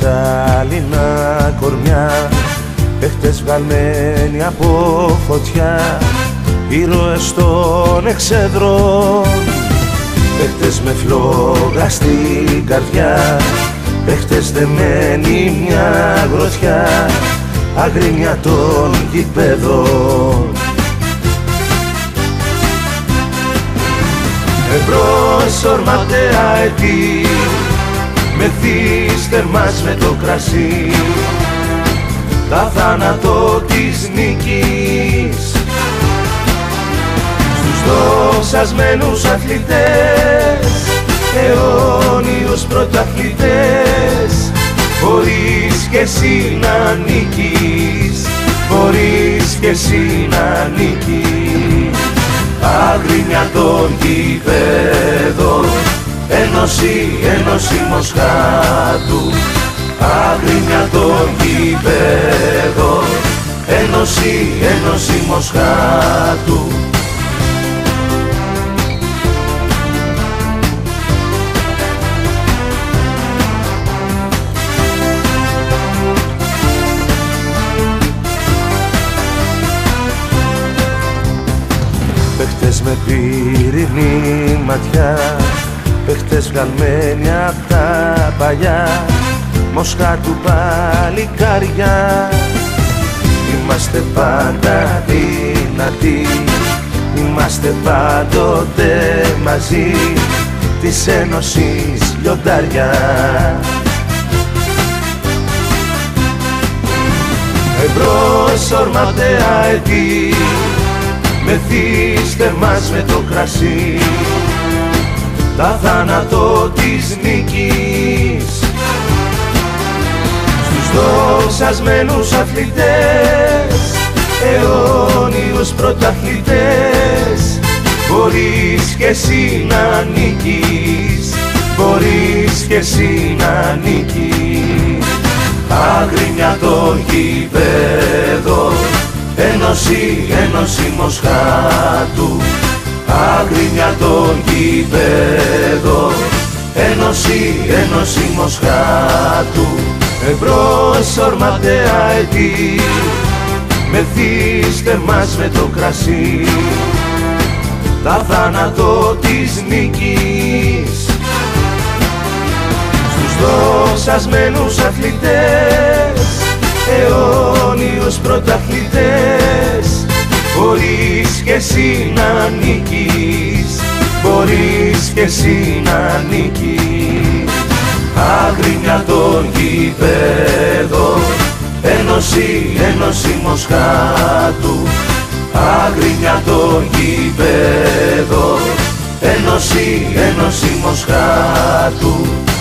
κρυστάλλινα κορμιά, παίχτες βγαλμένοι από φωτιά, ήρωες των εξέδρων, παίχτες με φλόγα στην καρδιά, παίχτες δεμένοι μια γροθιά, αγρίνια των γηπέδων. Εμπρός ορματέα αετή, μεθύστε μας με το κρασί, τα θάνατο της νίκης. Στους δοξασμένους αθλητές, αιώνιους πρωταθλητές, μπορείς κι εσύ να νικείς, μπορείς κι εσύ να νικείς. Αγρίνια των γηπέδων, ένωση, ένωση Μοσχάτου. Αγρίνια των γηπέδων, ένωση, ένωση Μοσχάτου. Παίχτες με πυρηνή ματιά, παίχτες βγαλμένοι απ' τα παλιά, Μοσχάτου παλικάρια. Είμαστε πάντα δυνατοί, είμαστε πάντοτε μαζί, της ένωσης λιοντάρια. Εμπρός ορματέα αετή, μεθύστε μας με το κρασί, τα θάνατο της νίκης. Στους δοξασμένους αθλητές, αιώνιους πρωταθλητές, μπορείς κι εσύ να νικείς, μπορείς κι εσύ να νικείς. Αγρίνια των γηπέδων, ένωση, ένωση Μοσχάτου. Αγρίνια των γηπέδων, ένωση, ένωση Μοσχάτου. Εμπρός ορματέα αετή, μεθύστε μας με το κρασί, τα θάνατο της νίκης. Στους δοξασμένους αθλητές, αιώνιους πρωταθλητές, μπορείς κι εσύ να νικείς, μπορείς κι εσύ να νικείς. Αγρίνια των γηπέδων, ένωση, ένωση Μοσχάτου. Αγρίνια των γηπέδων, ένωση, ένωση Μοσχάτου.